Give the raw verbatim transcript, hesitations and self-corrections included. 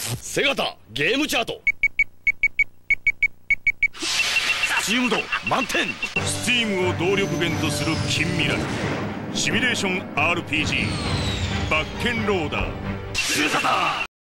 セガタゲームチャート。スチーム度満点。 スチームを動力源とする近未来シミュレーション アールピージー バッケンローダー。 スーサタ